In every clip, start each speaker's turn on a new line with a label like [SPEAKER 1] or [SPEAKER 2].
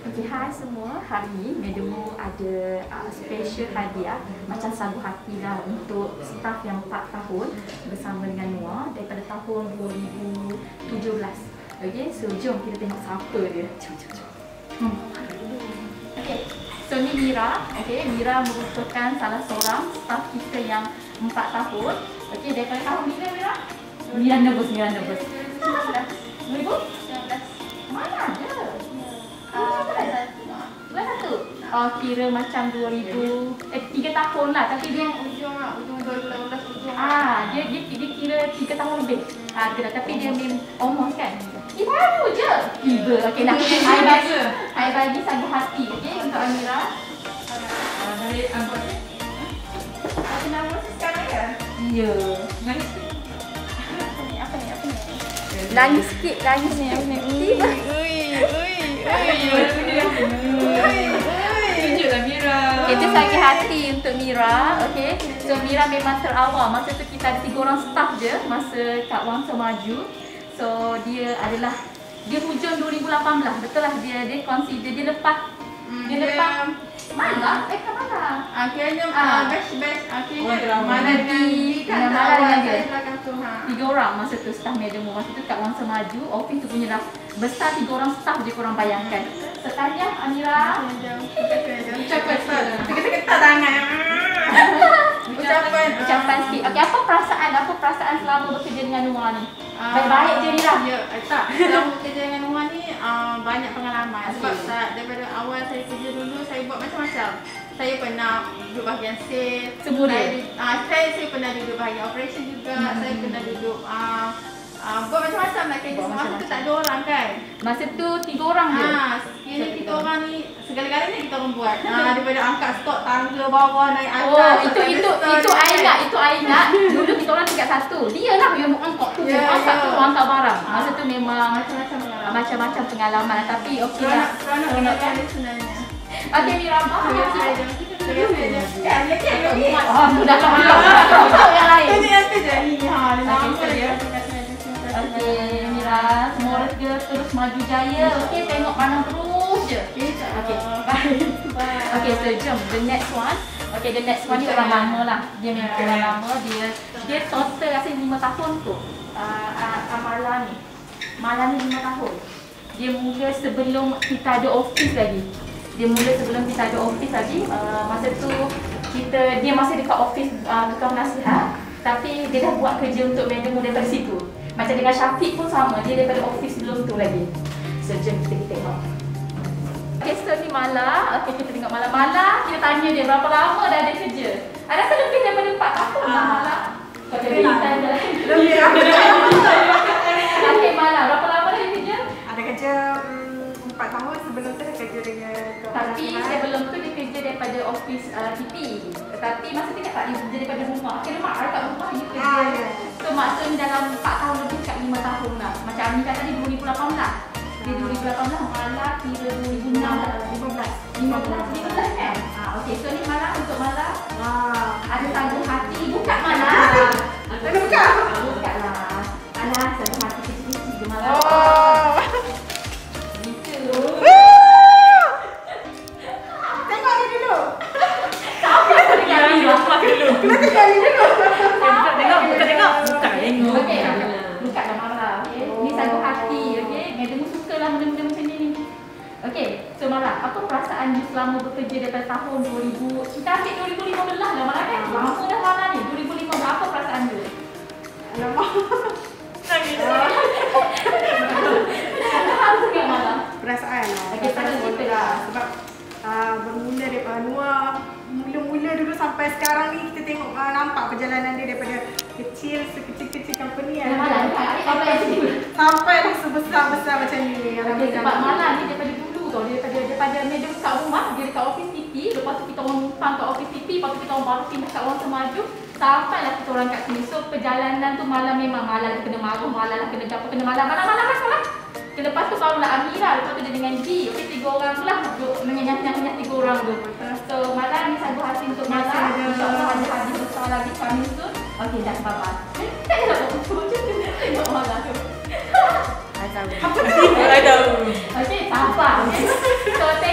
[SPEAKER 1] Okay, hai semua. Hari ni Madam ada special hadiah macam sagu hati lah untuk staff yang 4 tahun bersama dengan Noah daripada tahun 2017. Okay, so jom kita tengok siapa dia. Okay, so ni Mira. Okay, Mira merupakan salah seorang staff kita yang 4 tahun. Okay, daripada tahun bila Mira? Mira nervous. 2019. Mana ada? 21. Oh, kira macam 3 tahun lah, tapi dia
[SPEAKER 2] ujung 2018 ujung.
[SPEAKER 1] Dia kira 3 tahun lebih. Kira, tapi dia almost kan. Baru je. Tiba. Okey, nak I bagi sagu hati, okey, untuk Amira.
[SPEAKER 2] Dari anggota.
[SPEAKER 1] Aku nama sekarang ya? Ya. Apa ni? Nangis sikit, nangis ni. Tiba.
[SPEAKER 2] Tunjuklah Mira.
[SPEAKER 1] Itu sakit hati untuk Mira. Okay. So Mira memang terawal. Masa tu kita ada 3 orang staff je masa Kak Wangsa maju. So dia hujung 2018. Betul lah, dia consider dia lepas Malah? Kat mana?
[SPEAKER 2] Akhirnya batch akhirnya
[SPEAKER 1] Malah dengan dia. 3 orang masa tu staff Madam. Masa tu Kak Wangsa maju, office tu punya dah besar 3 orang staff je korang bayangkan. Setanya Amira.
[SPEAKER 2] Ucapan ketat tangan.
[SPEAKER 1] Ucapan sikit. Okey, apa perasaan selama bekerja dengan Noah ni? Baik-baik je ni lah.
[SPEAKER 2] Ya, tak. Selama bekerja dengan Noah ni banyak pengalaman. Sebab daripada awal saya kerja dulu, saya buat macam-macam. Saya pernah duduk bahagian sales.
[SPEAKER 1] Semua dia?
[SPEAKER 2] Saya pernah duduk bahagian operation juga. Saya pernah duduk buat macam-macam lah kerja. Masa tu tak ada orang kan.
[SPEAKER 1] Masa tu 3 orang je?
[SPEAKER 2] Sekiranya kita orang ni segala-galanya kita orang buat. Daripada angkat stok tangga bawah, naik atas.
[SPEAKER 1] Itu I ingat. Dulu kita orang tingkat 1. Dia lah yang angkat tu. Angkat tu angkat barang. Masa tu memang macam-macam pengalaman. Tapi okey lah.
[SPEAKER 2] Seronok kan sebenarnya.
[SPEAKER 1] Okey Mira, apa? Dah yang lain.
[SPEAKER 2] Ini nanti jadi.
[SPEAKER 1] Okey Mira, semua rezeki terus maju jaya. Okey, tengok pandang terus je. Okey, so jom the next one. Okey, the next one ni orang lama lah. Dia memang orang lama. Dia total rasa 5 tahun tu. Mala ni 5 tahun. Dia mula sebelum kita ada office lagi. Masa tu dia masih dekat office tukang nasihat. Tapi dia dah buat kerja untuk Madam daripada situ. Macam dengan Syafiq pun sama, dia daripada office sebelum tu lagi. So jom kita tengok. Okay, so ni Mala. Okay, kita tengok Mala. Kita tanya dia berapa lama dah dia kerja. Ada rasa lebih daripada 4 tahun lah Mala. Kau jadi lebih. Okay Mala, berapa lama dah dia kerja?
[SPEAKER 3] Ada kerja 4 tahun, sebelum tu dia kerja dengan
[SPEAKER 1] Tapi sebelum tu dia kerja daripada office TP. Tapi masa tu tak dia kerja daripada rumah. Akhirnya mak dekat rumah dia kerja. So maksudnya dalam 4 tahun lebih kat 5 tahun lah. Macam Amin kata tadi 2018. Dia 2018, Mala kira 2015 kan? Okey, so ni Mala, untuk Mala ada sagu hati. Buka Mala. Buka lah. Mala, sagu hati kecil-kecil je Mala. Buka dah Mala. Ni sagu hati. Madam suka lah benda-benda macam ni. Okey, so Mala, apa perasaan you selama bekerja daripada tahun 2000? Kita ambil 2015 lah Mala kan? Lama dah Mala ni. 2015, apa perasaan you?
[SPEAKER 3] Alamak.
[SPEAKER 1] Faham ke Mala?
[SPEAKER 3] Perasaan lah.
[SPEAKER 1] Okey, cerita lah.
[SPEAKER 3] Sebab bermula daripada Noah, mula dulu sampai sekarang ni kita tengok nampak perjalanan dia daripada kecil, sekecil-kecil company sampai dah sebesar-besar macam ni.
[SPEAKER 1] Okey, sebab Mala ni daripada dulu tau, daripada Madam kat rumah, dia dekat office TP, lepas tu kita orang numpang kat office TP, lepas tu kita orang baru pindah kat Wangsa Maju, sampailah kita orang kat sini. So perjalanan tu Mala memang Mala lah kena marah, Mala lah kena jumpa, kena Mala. Lepas tu barulah Amira, lepas tu dia dengan G. Okey, 3 orang tu lah duduk menyenyap-nyap 3 orang tu. So Mala ni sagu hati untuk Mala. InsyaAllah ada hadiah besar lagi kami tu. Okey, dah bye-bye. Tak nak buat macam tu. Tengok Mala tu.
[SPEAKER 3] Apa
[SPEAKER 1] Okey, sabar. So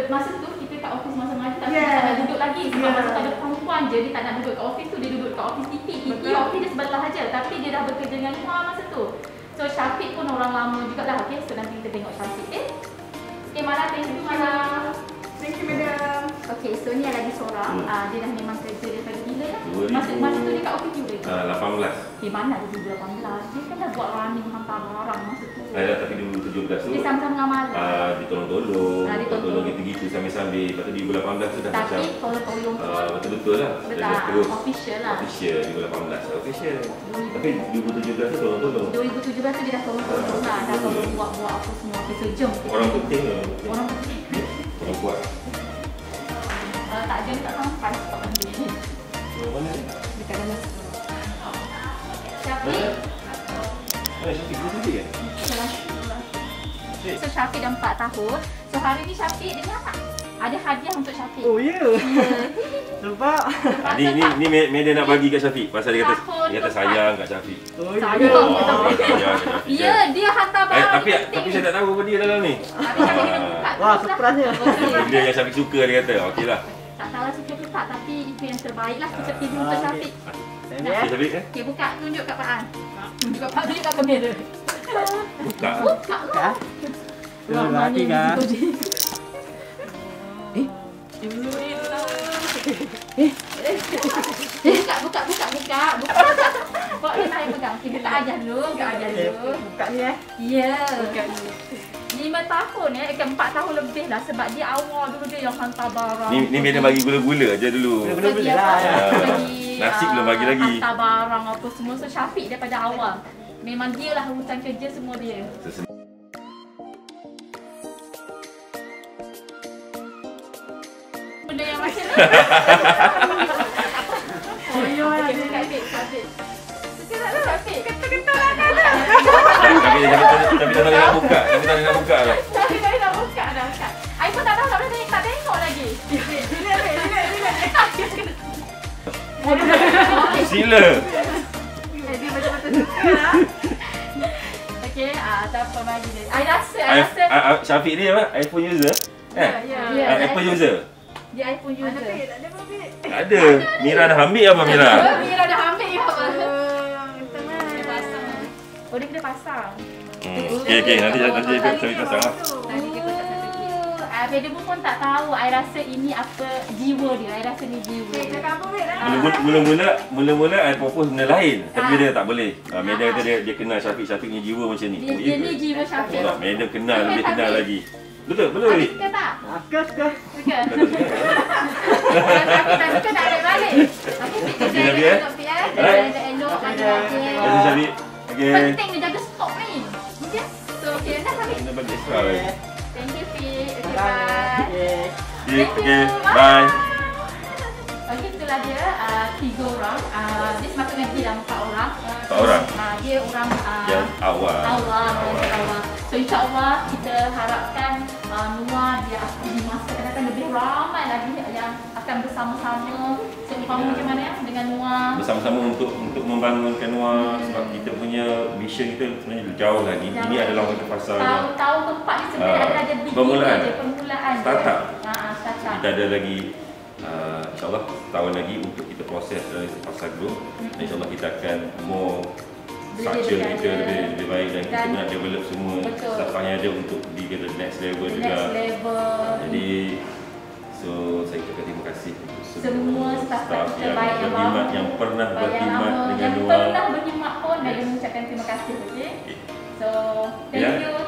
[SPEAKER 1] masa tu kita kat office masa maju tapi
[SPEAKER 3] Yeah.
[SPEAKER 1] dia tak nak duduk lagi sebab
[SPEAKER 3] Yeah.
[SPEAKER 1] masa tu ada perempuan je, dia tak nak duduk kat office tu, dia duduk kat office TP. Office dia sebelah aja tapi dia dah bekerja dengan Noah masa tu. So Syafiq pun orang lama jugalah. Okay, so nanti kita tengok Syafiq. Okay, Mala, thank you Mala.
[SPEAKER 3] Thank you, madam.
[SPEAKER 1] Okay, so ni lagi seorang. Dia dah memang kerja daripada gila lah.
[SPEAKER 4] 2000.
[SPEAKER 1] Masa tu dia kat office juga.
[SPEAKER 4] 18.
[SPEAKER 1] Okay, mana ada 2018. Dia kan dah buat running hantar barang masa tu.
[SPEAKER 4] Ada tapi 2017 tu.
[SPEAKER 1] Dia sama-sama dengan Mala.
[SPEAKER 4] Ditolong-tolong,
[SPEAKER 1] Ditolong.
[SPEAKER 4] tolong gitu-gitu sambil-sambil. Lepas tu 2018 tu dah macam
[SPEAKER 1] Tapi tolong-tolong
[SPEAKER 4] betul-betul lah.
[SPEAKER 1] betul,
[SPEAKER 4] Terus
[SPEAKER 1] official lah.
[SPEAKER 4] official 2018 official. Tapi 2017 tu tolong-tolong.
[SPEAKER 1] 2017 tu dia dah tolong-tolong lah. Dah tolong buat-buat apa semua. Okay, so jom. kita
[SPEAKER 4] Orang
[SPEAKER 1] tengok.
[SPEAKER 4] penting lah.
[SPEAKER 1] Orang penting.
[SPEAKER 4] Orang kuat.
[SPEAKER 1] Tak ada, tak sampai stop nanti.
[SPEAKER 4] Mana ni?
[SPEAKER 3] Dekat dalam.
[SPEAKER 1] Syafiq.
[SPEAKER 4] Syafiq dia sendiri kan?
[SPEAKER 1] So Syafiq dah 4 tahun. So hari ni Syafiq dia ni apa? Ada hadiah untuk Syafiq.
[SPEAKER 3] Oh, ya. Nampak?
[SPEAKER 4] Ni media nak bagi kat Syafiq pasal dia
[SPEAKER 1] Tahun
[SPEAKER 4] kata
[SPEAKER 1] keempat.
[SPEAKER 4] sayang kat Syafiq.
[SPEAKER 3] Oh,
[SPEAKER 1] Sayang.
[SPEAKER 4] Sayang kat Syafiq.
[SPEAKER 1] Ya, dia hantar barang.
[SPEAKER 4] Tapi saya tak tahu apa dia dalam ni.
[SPEAKER 1] Tapi Syafiq kena buka.
[SPEAKER 3] Wah,
[SPEAKER 1] terus lah.
[SPEAKER 3] surprise-nya.
[SPEAKER 1] Okey.
[SPEAKER 4] Benda yang Syafiq suka dia kata. Okeylah.
[SPEAKER 1] Tak tahu lah suka ke tak, tapi itu yang terbaik lah kita pilih untuk Syafiq.
[SPEAKER 4] Okey Syafiq eh?
[SPEAKER 1] Okey, buka. Tunjuk kat Pak An. Tunjuk kat Pak, tunjuk kat kamera.
[SPEAKER 4] Buka.
[SPEAKER 1] Buka lah.
[SPEAKER 3] Terima kasih, Kak.
[SPEAKER 1] Buka. Buka ni saya pegang. Okey, buka aja dulu.
[SPEAKER 3] Buka ni
[SPEAKER 1] Ya. 5 tahun kan 4 tahun lebih lah sebab dia awal dulu dia yang hantar barang.
[SPEAKER 4] Ni media bagi gula-gula je dulu.
[SPEAKER 3] Gula-gula.
[SPEAKER 1] Bagi apa?
[SPEAKER 4] Ya.
[SPEAKER 1] Bagi
[SPEAKER 4] Nasi belum bagi lagi.
[SPEAKER 1] hantar barang apa semua. So Syafiq daripada awal. Memang dia lah urusan kerja semua dia. Benda yang macam ni.
[SPEAKER 3] Oh, ya.
[SPEAKER 1] Okey, buka Syafiq. Syafiq.
[SPEAKER 4] Tapi tak nak buka. Tapi tak nak buka lah.
[SPEAKER 1] Syafiq dah nak buka dah. I pun tak tahu tak boleh tak tengok lagi.
[SPEAKER 4] Sila.
[SPEAKER 3] Dia betul-betul suka.
[SPEAKER 1] Okey, tak apa bagi dia. I rasa
[SPEAKER 4] Syafiq ni apa? iPhone user? Apple user?
[SPEAKER 1] dia iPhone user.
[SPEAKER 3] Tak ada apa-apa.
[SPEAKER 4] Tak ada. Mira dah ambil apa Mira?
[SPEAKER 1] Mira dah ambil ya apa?
[SPEAKER 3] Tengah.
[SPEAKER 1] Dia pasang. Oh, dia kena pasang.
[SPEAKER 4] Okey, nanti Syafiq pasang lah.
[SPEAKER 1] Tadi dia kotak satu kit. Bedemu pun tak tahu. I rasa ini apa jiwa dia. I rasa ni jiwa.
[SPEAKER 3] Cakap apa, Mek?
[SPEAKER 4] Mula-mula I propose benda lain. Tapi dia tak boleh. Media kata dia kenal Syafiq ni jiwa macam ni.
[SPEAKER 1] Dia ni jiwa Syafiq.
[SPEAKER 4] Media kenal, lebih kenal lagi. Betul Rik?
[SPEAKER 1] Suka tak?
[SPEAKER 3] Suka.
[SPEAKER 1] Suka. Syafiq tak suka nak ambil balik. Okey,
[SPEAKER 4] Okey, Nabi, eh?
[SPEAKER 1] Elok,
[SPEAKER 4] Terima kasih Syafiq. Okey.
[SPEAKER 1] penting dia jaga stok ni. Okey. So, okey, dah Syafiq.
[SPEAKER 4] Kena bagi extra lagi.
[SPEAKER 1] Thank you, Fik. Okay, bye. Thank you.
[SPEAKER 4] Okey, bye.
[SPEAKER 1] Okey, itulah dia 3 orang. Dia sepatutnya dia dalam 4 orang.
[SPEAKER 4] 4 orang?
[SPEAKER 1] Dia orang
[SPEAKER 4] Yang awal.
[SPEAKER 1] awal. So, insyaAllah kita harapkan Noah dia di masa akan datang lebih ramai lagi yang akan bersama-sama. So, umpama macam mana ya dengan Noah?
[SPEAKER 4] Bersama-sama untuk membangunkan Noah sebab kita punya mission kita sebenarnya jauh lagi. Ini adalah satu fasa
[SPEAKER 1] Tahun keempat ni sebenarnya ada beginning
[SPEAKER 4] permulaan.
[SPEAKER 1] je, permulaan je.
[SPEAKER 4] Startup.
[SPEAKER 1] Startup.
[SPEAKER 4] Kita ada lagi insyaAllah setahun lagi untuk kita proses dari fasa group. Dan insyaAllah kita akan more structure kita lebih baik dan kita nak develop semua
[SPEAKER 1] Betul.
[SPEAKER 4] staff yang ada untuk pergi ke the next level juga.
[SPEAKER 1] Next level.
[SPEAKER 4] Jadi saya ucapkan terima kasih untuk
[SPEAKER 1] Semua staff kita baik yang
[SPEAKER 4] berkhidmat,
[SPEAKER 1] lama,
[SPEAKER 4] yang pernah
[SPEAKER 1] baik yang
[SPEAKER 4] berkhidmat
[SPEAKER 1] lama,
[SPEAKER 4] dengan
[SPEAKER 1] yang
[SPEAKER 4] Noah.
[SPEAKER 1] pernah berkhidmat pun, dan mengucapkan terima kasih. Okay? So, thank
[SPEAKER 4] Ya.
[SPEAKER 1] you